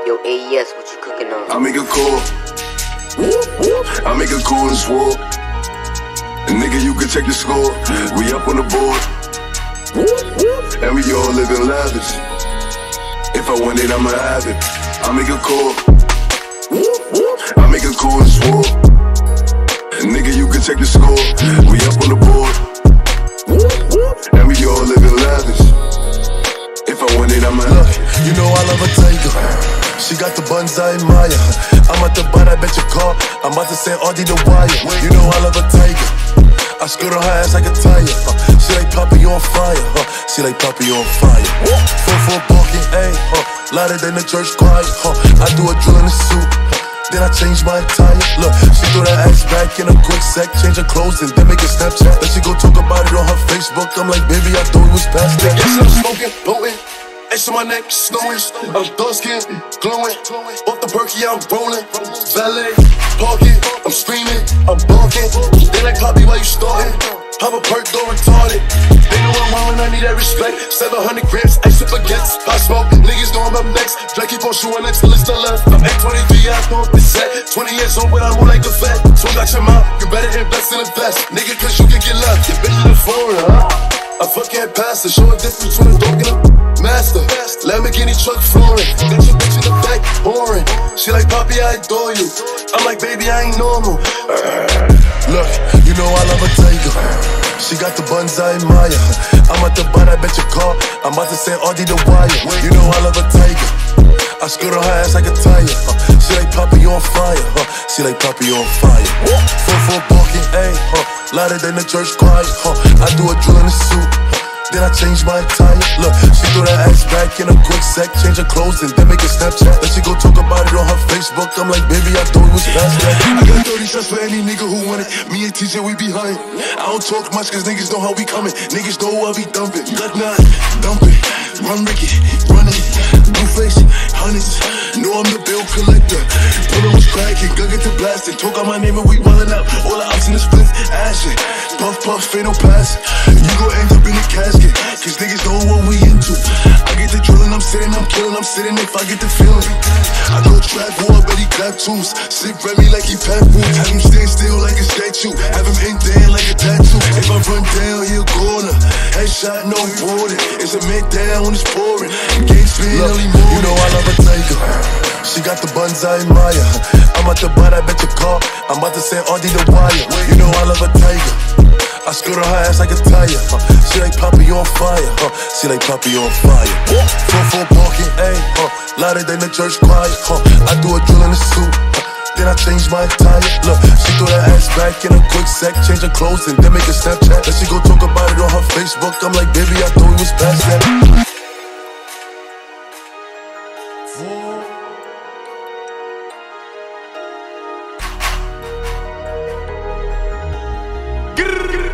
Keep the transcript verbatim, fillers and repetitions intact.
Yo, A E S, what you cooking on? I make a call. I make a call and swore. And nigga, you can check the score. We up on the board. And we all living lavish. If I want it, I'ma have it. I make a call. I make a call and swore. And nigga, you can check the score. We up on the board. And we all living lavish. If I want it, I'ma have it. You know I love a tiger. She got the buns I admire. I'm at the bar, I bet your car. I'm about to send Audie the wire. You know I love a tiger. I skirt on her ass like a tire. Uh, she like Poppy on fire. Uh, she like Poppy on fire. Four four barking, ayy. Uh, louder than the church choir. Uh, I do a drill in the suit. Uh, then I change my attire. Look, she threw that ass back in a quick sec. Change her clothes and then make a Snapchat. Then she go talk about it on her Facebook. I'm like, baby, I thought it was past that. Yes, I'm smoking, blowing. Ice on my neck, snowing. I'm dark skin, glowing. Off the perky, I'm rolling. Valet, parking, I'm screaming, I'm barking. They like Poppy, why you starting? I'm a perk, though retarded. They know I'm wrong and I need that respect. seven hundred grams, ice up against. I smoke, niggas know I'm up next. Drake keep on shooting until it's the left. I'm at twenty-three, I know the set. twenty years old, but I move like a vet. So got your mouth, you better invest in the best. Nigga, cause you can get left. Your bitch in the phone, huh? I fuck can't pass it. Show a difference between a dog and a master. Lamborghini truck flooring. Got your bitch in the back, boring. She like, Poppy, I adore you. I'm like, baby, I ain't normal. Look, you know I love a tiger. She got the buns I admire. I'm at the bar, I bet your car. I'm about to send Audie the wire. You know I love a tiger. I skirt on her ass like a tire. Uh, she like Poppy on fire. Uh, she like Poppy on fire. Four four barking, ayy. Uh, louder than the church choir. Uh, I do a drill in the suit. Uh, then I change my attire. Look, she threw that ass back in a quick sec. Change her clothes and then make a Snapchat. Then she go talk about it on her Facebook. I'm like, baby, I thought it was past that. I got thirty shots for any nigga who want it. Me and T J, we behind. I don't talk much cause niggas know how we coming. Niggas know I be dumping. Gut not dumping. Run Ricky, run it. Blue face, hundreds. Know I'm the bill collector. Put on was cracking, gun get to blasting. Talk out my name and we wildin' out. All the ops in the splits, ashin'. Puff, puff, ain't no pass. You gon' end up in the casket. Cause niggas know what we into. I get the drillin', I'm sitting, I'm killin', I'm sitting if I get the feeling. I go trap war, but he clap tools. Sit Remy like he pat boots. Have him stand still like a statue. Have him in there like a tattoo. If I run down, he'll corner. Headshot, no warning. It's a mid down when it's pouring. Game spin early morning. You know I love a tiger. She got the buns I admire. I'm at the bar, I bet your car. I'm about to send Audie the wire. You know I love a tiger. I skirt on her ass like a tire. Uh, she like Poppy on fire. Uh, she like Poppy on fire. Four four barking, ayy. Uh, louder than the church choir. Uh, I do a drill in the suit. Uh, then I change my attire. Look, she threw that ass back in a quick sec. Change her clothes and then make a Snapchat. Then she go talk about it on her Facebook. I'm like, baby, I thought it was past that. Get it, get it.